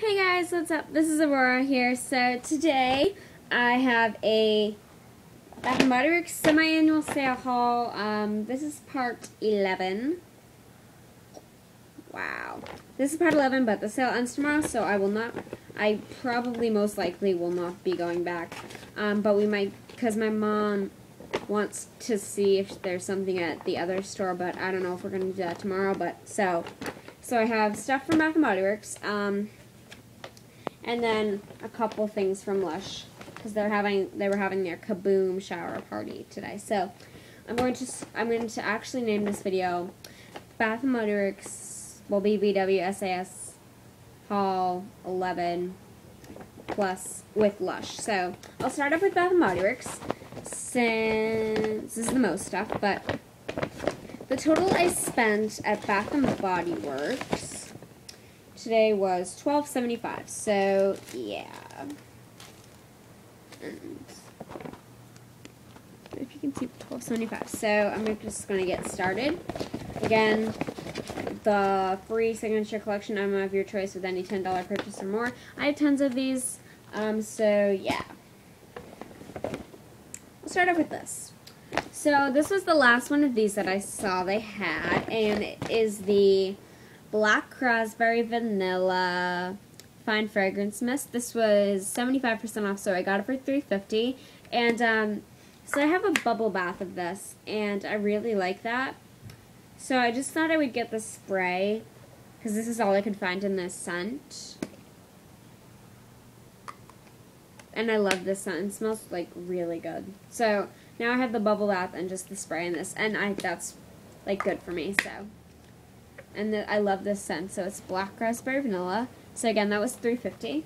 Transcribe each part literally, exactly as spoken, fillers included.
Hey guys, what's up? This is Aurora here. So today I have a Bath and Body Works semi-annual sale haul. Um, this is part eleven. Wow. This is part eleven, but the sale ends tomorrow, so I will not, I probably most likely will not be going back. Um, but we might, because my mom wants to see if there's something at the other store, but I don't know if we're going to do that tomorrow. But so, so I have stuff from Bath and Body Works. Um... And then a couple things from Lush, because they're having they were having their Kaboom shower party today. So I'm going to I'm going to actually name this video Bath and Body Works, well, B B W S A S haul eleven plus with Lush. So I'll start up with Bath and Body Works since this is the most stuff. But the total I spent at Bath and Body Works today was twelve seventy-five. So yeah, and if you can see, twelve seventy-five. So I'm just gonna get started. Again, the free signature collection item of your choice with any ten dollar purchase or more. I have tons of these. Um, so yeah, we'll start off with this. So this was the last one of these that I saw they had, and it is the Black Raspberry Vanilla Fine Fragrance Mist. This was seventy-five percent off, so I got it for three fifty. And um, so I have a bubble bath of this, and I really like that. So I just thought I would get the spray, because this is all I could find in this scent. And I love this scent. It smells like really good. So now I have the bubble bath and just the spray in this, and I that's like good for me. So. And the, I love this scent, so it's Black Raspberry Vanilla. So again, that was three fifty.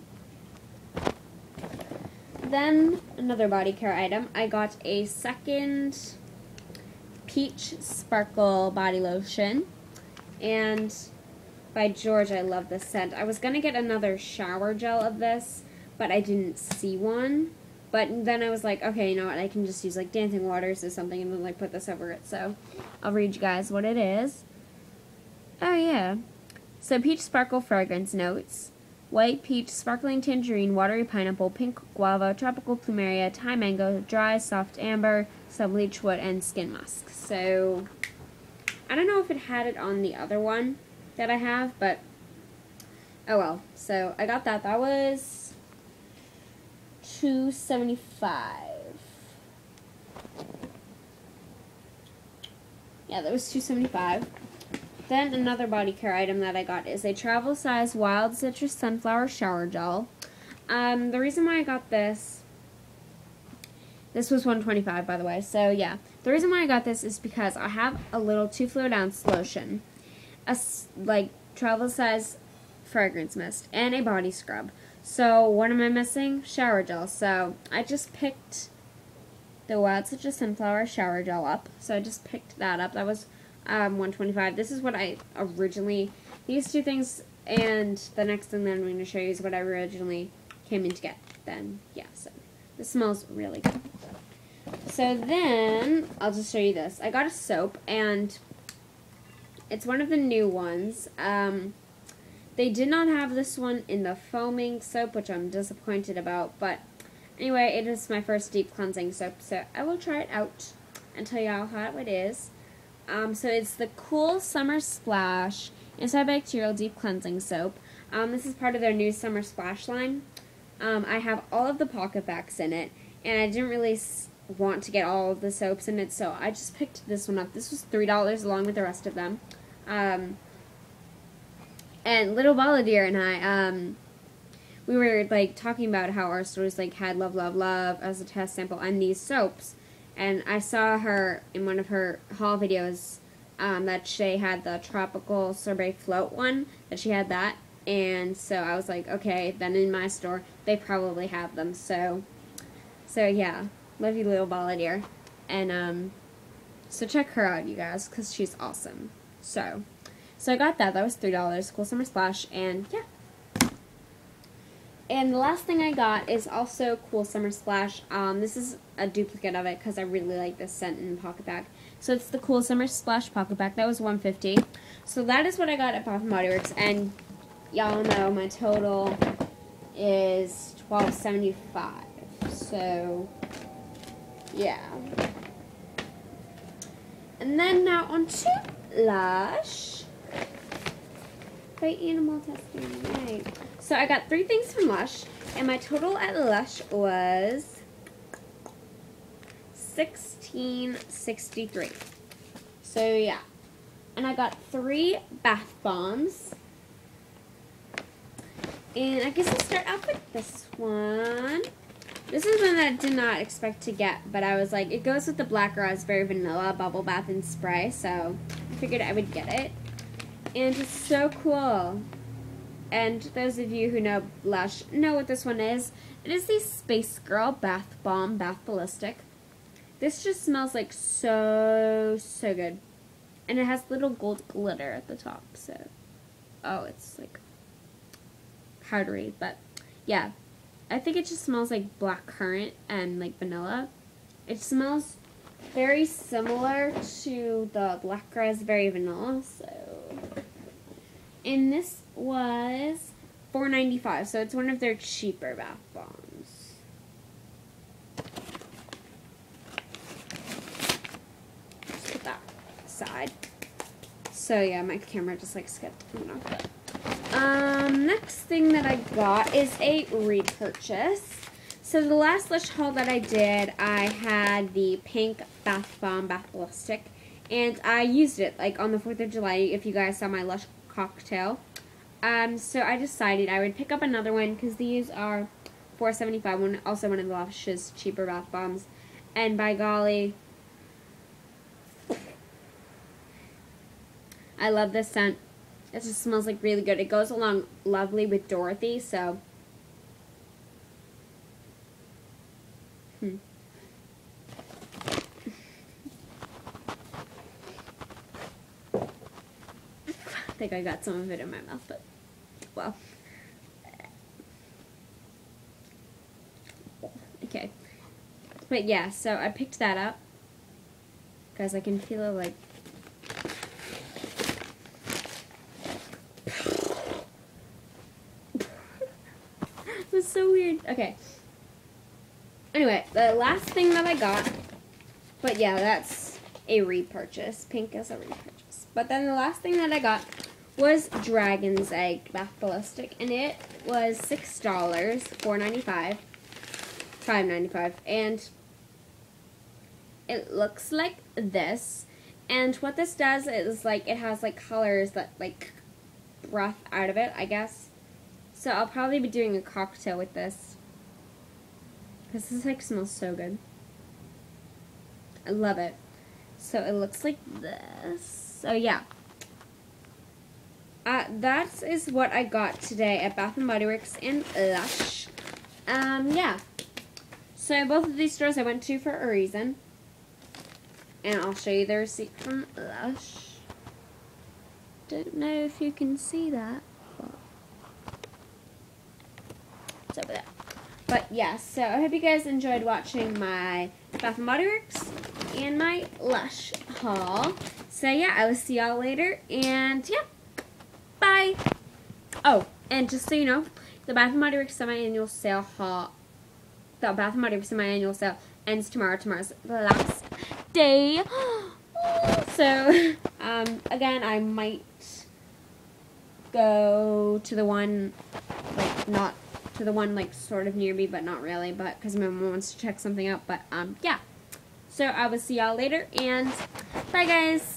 Then another body care item. I got a second Peach Sparkle body lotion, and by George, I love this scent. I was gonna get another shower gel of this, but I didn't see one. But then I was like, okay, you know what? I can just use like Dancing Waters or something, and then like put this over it. So I'll read you guys what it is. Oh yeah. So Peach Sparkle fragrance notes: white peach, sparkling tangerine, watery pineapple, pink guava, tropical plumeria, Thai mango, dry soft amber, some bleach wood, and skin musk. So I don't know if it had it on the other one that I have, but oh well. So I got that. That was two seventy-five. Yeah, that was two seventy-five. Then another body care item that I got is a travel size Wild Citrus Sunflower Shower Gel. Um, the reason why I got this, this was one twenty-five by the way, so yeah. The reason why I got this is because I have a little two fluid ounce lotion, a like travel size fragrance mist, and a body scrub. So what am I missing? Shower gel. So I just picked the Wild Citrus Sunflower Shower Gel up. So I just picked that up. That was Um, one twenty-five. This is what I originally, these two things, and the next thing that I'm going to show you is what I originally came in to get. Then, yeah, so this smells really good. So then, I'll just show you this. I got a soap, and it's one of the new ones. Um, they did not have this one in the foaming soap, which I'm disappointed about, but anyway, it is my first deep cleansing soap, so I will try it out and tell you how hot it is. Um, so it's the Cool Summer Splash Antibacterial Deep Cleansing Soap. Um, this is part of their new Summer Splash line. Um, I have all of the PocketBacs in it, and I didn't really s want to get all of the soaps in it, so I just picked this one up. This was three dollars along with the rest of them. Um, and Little Balladeer and I, um, we were like talking about how our stores like had Love, Love, Love as a test sample and these soaps. And I saw her in one of her haul videos um, that she had the Tropical Sorbet Float one, that she had that. And so I was like, okay, then in my store, they probably have them. So, so yeah, love you, Little Balladeer. And um, so check her out, you guys, because she's awesome. So, so I got that. That was three dollars, Cool Summer Splash, and yeah. And the last thing I got is also Cool Summer Splash. Um, this is a duplicate of it because I really like this scent in PocketBac. So it's the Cool Summer Splash PocketBac. That was one fifty. So that is what I got at Bath and Body Works. And y'all know my total is twelve seventy-five. So, yeah. And then now on to Lush. By animal testing, right. So I got three things from Lush, and my total at Lush was sixteen sixty-three. So yeah. And I got three bath bombs. And I guess I'll start off with this one. This is one that I did not expect to get, but I was like, it goes with the Black Raspberry Vanilla Bubble Bath and Spray, so I figured I would get it. And it's so cool. And those of you who know Lush know what this one is. It is the Space Girl Bath Bomb Bath Ballistic. This just smells like so, so good. And it has little gold glitter at the top, so, oh, it's like hard to read, but yeah. I think it just smells like blackcurrant and like vanilla. It smells very similar to the Black Raspberry Vanilla, so. And this was four ninety-five, so it's one of their cheaper bath bombs. Just put that aside. So yeah, my camera just like skipped. I don't know, but. Um, next thing that I got is a repurchase. So the last Lush haul that I did, I had the pink bath bomb bath ballistic, and I used it like on the fourth of July. If you guys saw my Lush cocktail, um, so I decided I would pick up another one because these are four seventy-five. One also one of the Lush's cheaper bath bombs, and by golly, I love this scent. It just smells like really good. It goes along lovely with Dorothy, so. Hmm. I think I got some of it in my mouth, but, well. Okay. But yeah, so I picked that up. Because I can feel it like. That's so weird. Okay. Anyway, the last thing that I got, but yeah, that's a repurchase. Pink is a repurchase. But then the last thing that I got was Dragon's Egg Bath Ballistic, and it was six dollars, four ninety-five, five ninety-five, and it looks like this. And what this does is like it has like colors that like breath out of it, I guess. So I'll probably be doing a cocktail with this. Because this like smells so good. I love it. So it looks like this. So yeah. Uh, that is what I got today at Bath and Body Works in Lush. Um, yeah. So both of these stores I went to for a reason. And I'll show you the receipt from Lush. Don't know if you can see that. Over there. But yeah, so I hope you guys enjoyed watching my Bath and Body Works and my Lush haul. So yeah, I will see y'all later, and yeah, bye. Oh, and just so you know, the Bath and Body Works semi-annual sale haul, the Bath and Body Works semi-annual sale ends tomorrow. Tomorrow's the last day. So um, again, I might go to the one like not. to the one like sort of near me, but not really, but because my mom wants to check something out. But um yeah, so I will see y'all later, and bye guys.